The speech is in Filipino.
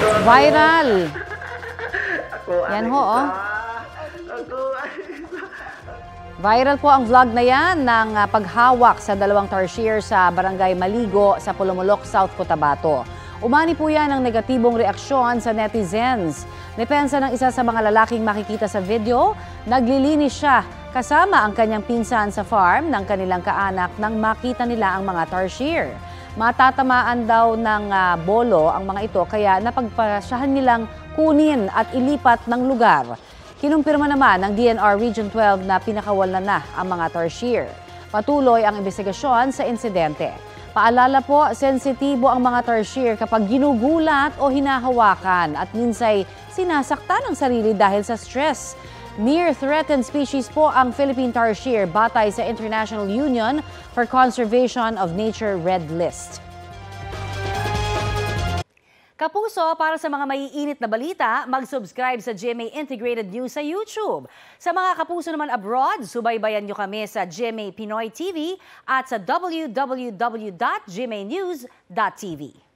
Viral. Yan ho, oh. Viral po ang vlog na yan ng paghawak sa dalawang tarsier sa Barangay Maligo sa Pulumulok, South Cotabato. Umani po yan ang negatibong reaksyon sa netizens. Depensa ng isa sa mga lalaking makikita sa video, naglilinis siya kasama ang kanyang pinsan sa farm ng kanilang kaanak nang makita nila ang mga tarsier. Matatamaan daw ng bolo ang mga ito kaya napagpasyahan nilang kunin at ilipat ng lugar. Kinumpirma naman ng DNR Region 12 na pinakawalan na ang mga tarsier. Patuloy ang investigasyon sa insidente. Paalala po, sensitibo ang mga tarsier kapag ginugulat o hinahawakan at minsay sinasaktan ang sarili dahil sa stress. Near threatened species po ang Philippine tarsier batay sa International Union for Conservation of Nature Red List. Kapuso, para sa mga maiinit na balita, mag-subscribe sa GMA Integrated News sa YouTube. Sa mga kapuso naman abroad, subaybayan nyo kami sa GMA Pinoy TV at sa www.gmanews.tv.